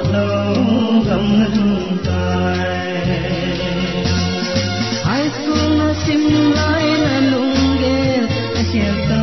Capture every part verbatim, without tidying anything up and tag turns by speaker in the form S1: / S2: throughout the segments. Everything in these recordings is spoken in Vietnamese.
S1: lâu gầm ngân tai hai xuân sim lại là lung ghé chia ta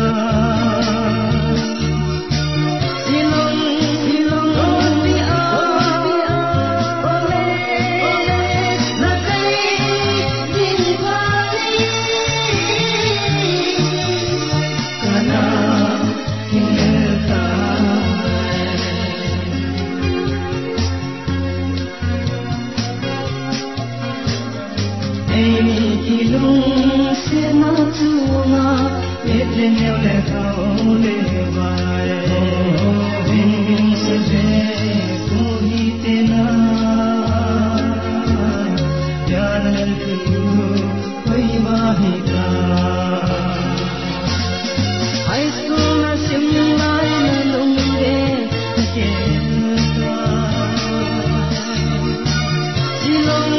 S1: lung se na chunga etle neu le khau le vai bin bin se je tu hi te na yaran tu koi ma hi ka hai suna sim lai na lung de ke ta silong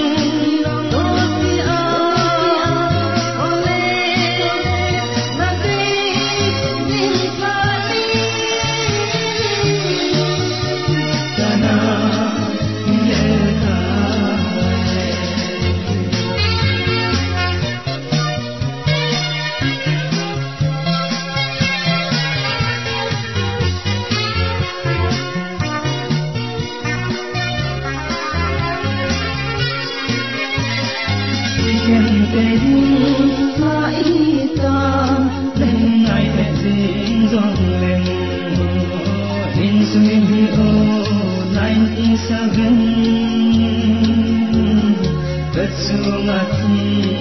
S1: Hãy subscribe cho kênh Ghiền Mì Gõ để không bỏ lỡ những video hấp dẫn.